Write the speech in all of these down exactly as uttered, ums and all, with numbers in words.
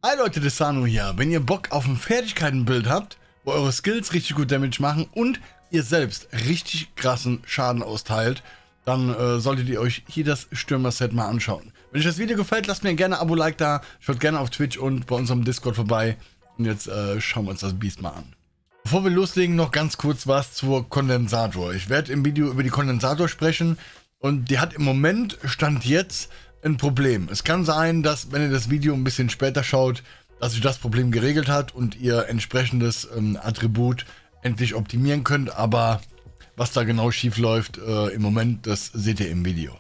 Hi Leute, Desano hier. Wenn ihr Bock auf ein Fertigkeitenbild habt, wo eure Skills richtig gut Damage machen und ihr selbst richtig krassen Schaden austeilt, dann äh, solltet ihr euch hier das Stürmer-Set mal anschauen. Wenn euch das Video gefällt, lasst mir gerne ein Abo-Like da, schaut gerne auf Twitch und bei unserem Discord vorbei. Und jetzt äh, schauen wir uns das Biest mal an. Bevor wir loslegen, noch ganz kurz was zur Kondensator. Ich werde im Video über die Kondensator sprechen und die hat im Moment, Stand jetzt, ein Problem. Es kann sein, dass, wenn ihr das Video ein bisschen später schaut, dass sich das Problem geregelt hat und ihr entsprechendes ähm, Attribut endlich optimieren könnt, aber was da genau schief läuft äh, im Moment, das seht ihr im Video.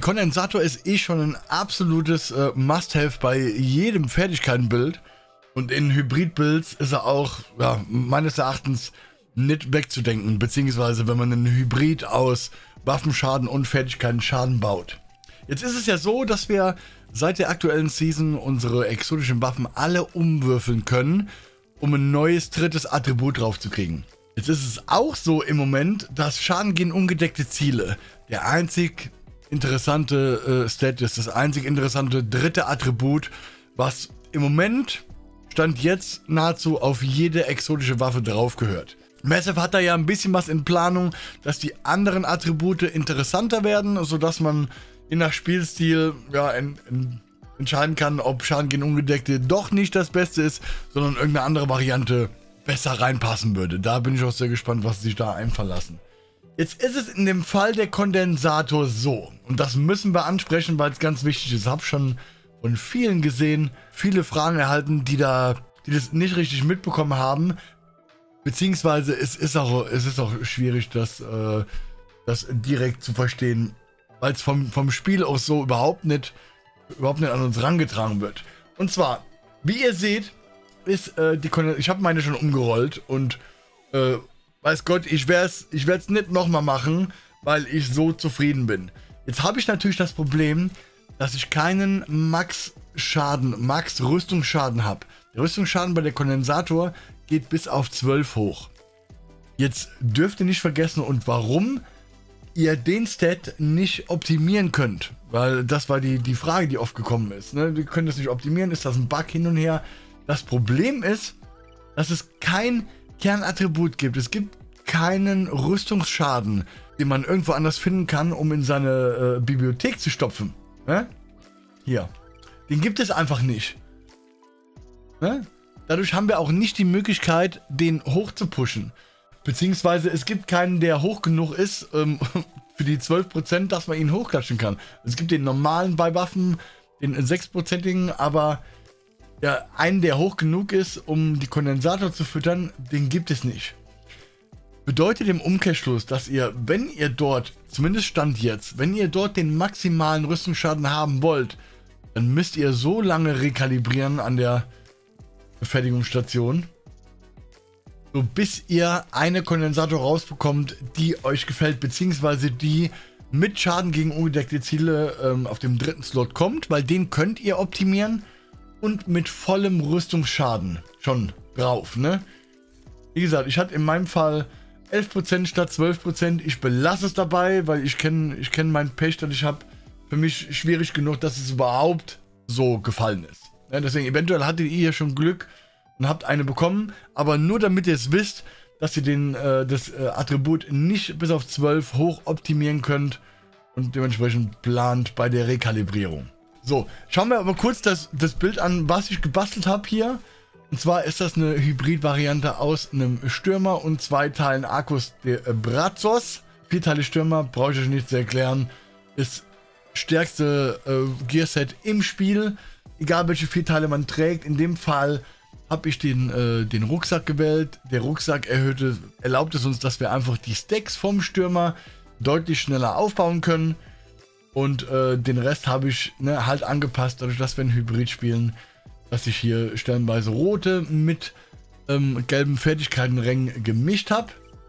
Kondensator ist eh schon ein absolutes äh, Must-Have bei jedem Fertigkeitenbild. Und in Hybrid-Builds ist er auch, ja, meines Erachtens nicht wegzudenken. Beziehungsweise, wenn man einen Hybrid aus Waffenschaden und Fertigkeiten-Schaden baut. Jetzt ist es ja so, dass wir seit der aktuellen Season unsere exotischen Waffen alle umwürfeln können, um ein neues drittes Attribut drauf zu kriegen. Jetzt ist es auch so im Moment, dass Schaden gegen ungedeckte Ziele der einzig interessante äh, Stat ist, das einzig interessante dritte Attribut, was im Moment, Stand jetzt, nahezu auf jede exotische Waffe drauf gehört. Massive hat da ja ein bisschen was in Planung, dass die anderen Attribute interessanter werden, sodass man je nach Spielstil ja, en, en, entscheiden kann, ob Schaden gegen Ungedeckte doch nicht das Beste ist, sondern irgendeine andere Variante besser reinpassen würde. Da bin ich auch sehr gespannt, was sie sich da einfallen lassen. Jetzt ist es in dem Fall der Kondensator so, und das müssen wir ansprechen, weil es ganz wichtig ist. Ich habe schon von vielen gesehen, viele Fragen erhalten, die da, die das nicht richtig mitbekommen haben, beziehungsweise es ist auch, es ist auch schwierig, das, äh, das direkt zu verstehen, weil es vom, vom Spiel auch so überhaupt nicht, überhaupt nicht an uns herangetragen wird. Und zwar, wie ihr seht, ist äh, die Kondensator, ich habe meine schon umgerollt und äh, weiß Gott, ich werde es ich werd's nicht nochmal machen, weil ich so zufrieden bin. Jetzt habe ich natürlich das Problem, dass ich keinen Max-Schaden, Max-Rüstungsschaden habe. Der Rüstungsschaden bei der Kondensator geht bis auf zwölf hoch. Jetzt dürft ihr nicht vergessen, und warum ihr den Stat nicht optimieren könnt. Weil das war die, die Frage, die oft gekommen ist. Ne? Wir können das nicht optimieren, ist das ein Bug hin und her? Das Problem ist, dass es kein Kernattribut gibt. Es gibt keinen Rüstungsschaden, den man irgendwo anders finden kann, um in seine äh, Bibliothek zu stopfen. Ne? Hier. Den gibt es einfach nicht. Ne? Dadurch haben wir auch nicht die Möglichkeit, den hoch zu pushen. Beziehungsweise es gibt keinen, der hoch genug ist, ähm, für die zwölf Prozent, dass man ihn hochklatschen kann. Es gibt den normalen bei Waffen, den sechs Prozentigen, aber ja, einen, der hoch genug ist, um die Kondensator zu füttern, den gibt es nicht. Bedeutet im Umkehrschluss, dass ihr, wenn ihr dort, zumindest Stand jetzt, wenn ihr dort den maximalen Rüstungsschaden haben wollt, dann müsst ihr so lange rekalibrieren an der Fertigungsstation, so bis ihr eine Kondensator rausbekommt, die euch gefällt, beziehungsweise die mit Schaden gegen ungedeckte Ziele ähm, auf dem dritten Slot kommt, weil den könnt ihr optimieren. Und mit vollem Rüstungsschaden schon drauf, ne? Wie gesagt, ich hatte in meinem Fall elf Prozent statt zwölf Prozent. Ich belasse es dabei, weil ich kenne ich kenn meinen Pech, dass ich habe. Für mich schwierig genug, dass es überhaupt so gefallen ist. Ja, deswegen, eventuell hattet ihr hier schon Glück und habt eine bekommen. Aber nur damit ihr es wisst, dass ihr den, äh, das äh, Attribut nicht bis auf zwölf hoch optimieren könnt. Und dementsprechend plant bei der Rekalibrierung. So, schauen wir aber kurz das, das Bild an, was ich gebastelt habe hier. Und zwar ist das eine Hybrid-Variante aus einem Stürmer und zwei Teilen Arcus de Brazos. Vier Teile Stürmer, brauche ich euch nicht zu erklären. Ist stärkste äh, Gearset im Spiel. Egal welche vier Teile man trägt. In dem Fall habe ich den, äh, den Rucksack gewählt. Der Rucksack erhöhte, erlaubt es uns, dass wir einfach die Stacks vom Stürmer deutlich schneller aufbauen können. Und äh, den Rest habe ich ne, halt angepasst, dadurch, dass wir ein Hybrid spielen, dass ich hier stellenweise rote mit ähm, gelben Fertigkeitenrängen gemischt habe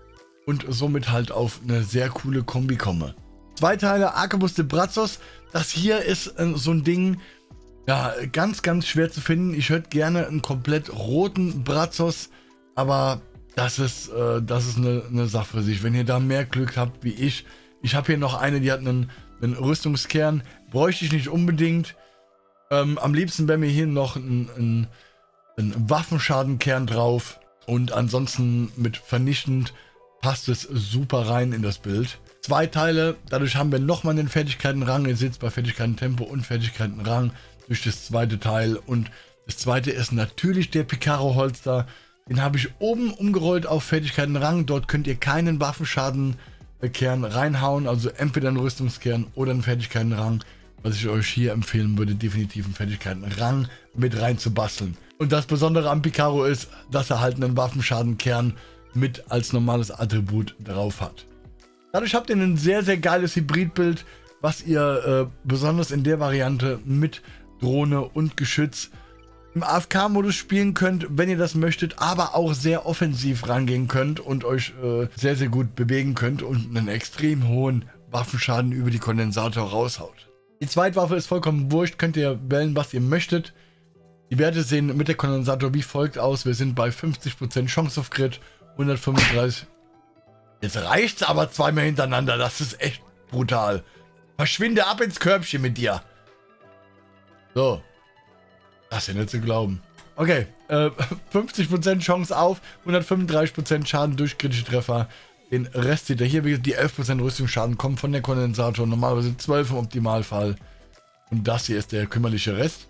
und somit halt auf eine sehr coole Kombi komme. Zwei Teile Arcus de Brazos. Das hier ist äh, so ein Ding, ja, ganz, ganz schwer zu finden. Ich hätte gerne einen komplett roten Brazos, aber das ist, äh, das ist eine, eine Sache für sich. Wenn ihr da mehr Glück habt wie ich. Ich habe hier noch eine, die hat einen Einen Rüstungskern bräuchte ich nicht unbedingt. Ähm, am liebsten wäre mir hier noch ein, ein, ein Waffenschadenkern drauf. Und ansonsten mit vernichtend passt es super rein in das Bild. Zwei Teile, dadurch haben wir nochmal den Fertigkeitenrang. Ihr seht es bei Fertigkeiten-Tempo und Fertigkeitenrang durch das zweite Teil. Und das zweite ist natürlich der Picaro-Holster. Den habe ich oben umgerollt auf Fertigkeitenrang. Dort könnt ihr keinen Waffenschaden Kern reinhauen, also entweder einen Rüstungskern oder einen Fertigkeitenrang, was ich euch hier empfehlen würde, definitiv einen Fertigkeitenrang mit rein zu basteln. Und das Besondere am Picaro ist, dass er halt einen Waffenschadenkern mit als normales Attribut drauf hat. Dadurch habt ihr ein sehr, sehr geiles Hybridbild, was ihr äh, besonders in der Variante mit Drohne und Geschütz im A F K-Modus spielen könnt, wenn ihr das möchtet, aber auch sehr offensiv rangehen könnt und euch äh, sehr, sehr gut bewegen könnt und einen extrem hohen Waffenschaden über die Kondensator raushaut. Die Zweitwaffe ist vollkommen wurscht, könnt ihr wählen, was ihr möchtet. Die Werte sehen mit der Kondensator wie folgt aus. Wir sind bei fünfzig Prozent Chance auf Crit, hundertfünfunddreißig. Jetzt reicht's aber zweimal hintereinander, das ist echt brutal. Verschwinde ab ins Körbchen mit dir. So. Das ist ja nicht zu glauben. Okay, äh, fünfzig Prozent Chance auf, hundertfünfunddreißig Prozent Schaden durch kritische Treffer. Den Rest seht ihr hier, wie gesagt, die elf Prozent Rüstungsschaden kommen von der Kondensator, normalerweise zwölf im Optimalfall. Und das hier ist der kümmerliche Rest.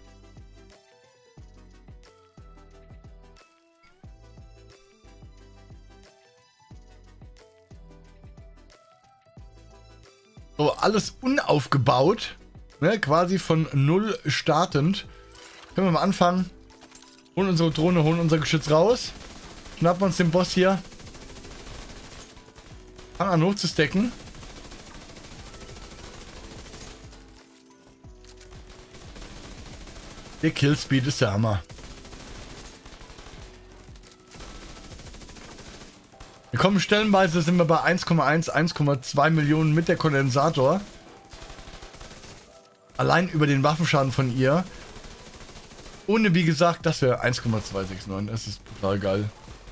So, alles unaufgebaut, ne, quasi von null startend. Können wir mal anfangen. Holen unsere Drohne, holen unser Geschütz raus. Schnappen uns den Boss hier. Fangen an hochzustecken. Der Killspeed ist der Hammer. Wir kommen stellenweise, sind wir bei eins Komma eins, eins Komma zwei Millionen mit der Kondensator. Allein über den Waffenschaden von ihr. Ohne, wie gesagt, das wäre eins Komma zwei sechs neun. Das ist total geil.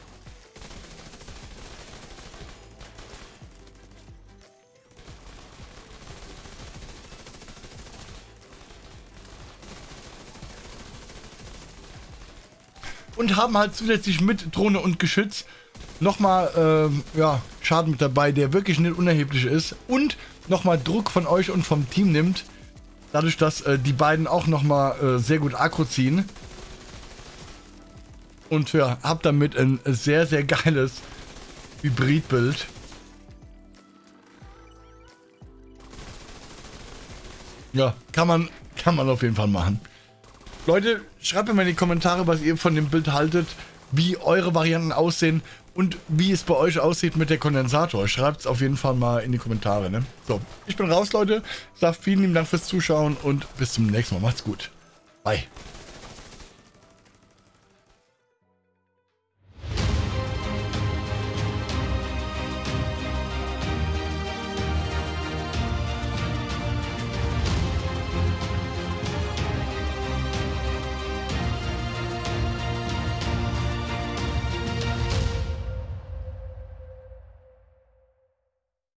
Und haben halt zusätzlich mit Drohne und Geschütz nochmal ähm, ja, Schaden mit dabei, der wirklich nicht unerheblich ist. Und nochmal Druck von euch und vom Team nimmt. Dadurch, dass äh, die beiden auch nochmal äh, sehr gut Aggro ziehen. Und ja, habt damit ein sehr, sehr geiles Hybridbild. Ja, kann man, kann man auf jeden Fall machen. Leute, schreibt mir mal in die Kommentare, was ihr von dem Bild haltet, wie eure Varianten aussehen und wie es bei euch aussieht mit der Kondensator. Schreibt es auf jeden Fall mal in die Kommentare. Ne? So, ich bin raus, Leute. Ich sage vielen lieben Dank fürs Zuschauen und bis zum nächsten Mal. Macht's gut. Bye.